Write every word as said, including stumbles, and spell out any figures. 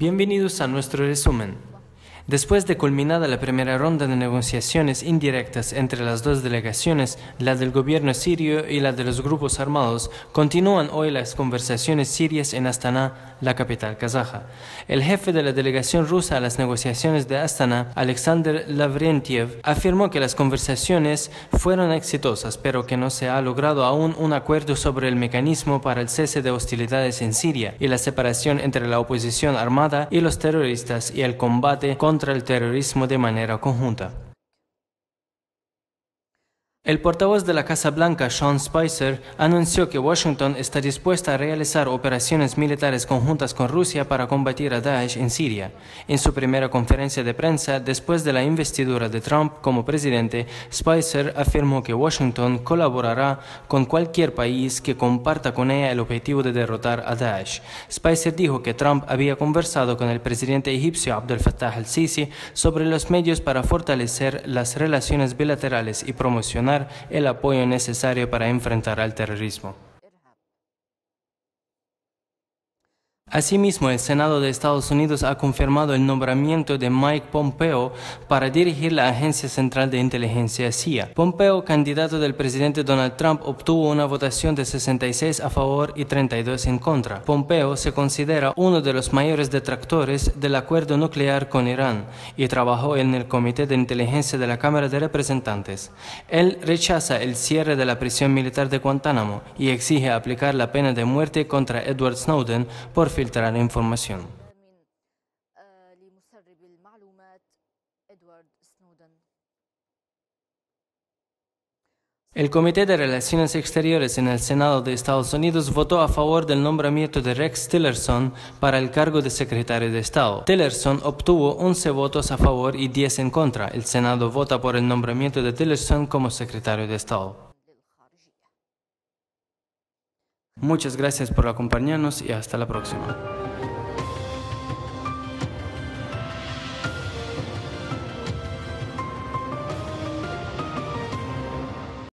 Bienvenidos a nuestro resumen. Después de culminada la primera ronda de negociaciones indirectas entre las dos delegaciones, la del gobierno sirio y la de los grupos armados, continúan hoy las conversaciones sirias en Astana, la capital kazaja. El jefe de la delegación rusa a las negociaciones de Astana, Alexander Lavrentiev, afirmó que las conversaciones fueron exitosas, pero que no se ha logrado aún un acuerdo sobre el mecanismo para el cese de hostilidades en Siria y la separación entre la oposición armada y los terroristas y el combate contra contra el terrorismo de manera conjunta. El portavoz de la Casa Blanca, Sean Spicer, anunció que Washington está dispuesta a realizar operaciones militares conjuntas con Rusia para combatir a Daesh en Siria. En su primera conferencia de prensa, después de la investidura de Trump como presidente, Spicer afirmó que Washington colaborará con cualquier país que comparta con ella el objetivo de derrotar a Daesh. Spicer dijo que Trump había conversado con el presidente egipcio Abdel Fattah al-Sisi sobre los medios para fortalecer las relaciones bilaterales y promocionar el apoyo necesario para enfrentar al terrorismo. Asimismo, el Senado de Estados Unidos ha confirmado el nombramiento de Mike Pompeo para dirigir la Agencia Central de Inteligencia C I A. Pompeo, candidato del presidente Donald Trump, obtuvo una votación de sesenta y seis a favor y treinta y dos en contra. Pompeo se considera uno de los mayores detractores del acuerdo nuclear con Irán y trabajó en el Comité de Inteligencia de la Cámara de Representantes. Él rechaza el cierre de la prisión militar de Guantánamo y exige aplicar la pena de muerte contra Edward Snowden por filtrar información. El Comité de Relaciones Exteriores en el Senado de Estados Unidos votó a favor del nombramiento de Rex Tillerson para el cargo de secretario de Estado. Tillerson obtuvo once votos a favor y diez en contra. El Senado vota por el nombramiento de Tillerson como secretario de Estado. Muchas gracias por acompañarnos y hasta la próxima.